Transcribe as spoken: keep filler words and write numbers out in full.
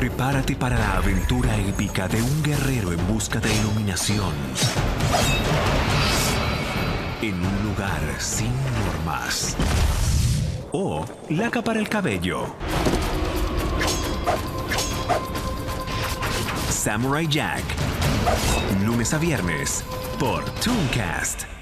Prepárate para la aventura épica de un guerrero en busca de iluminación. En un lugar sin normas. O laca para el cabello. Samurai Jack. Lunes a viernes por Tooncast.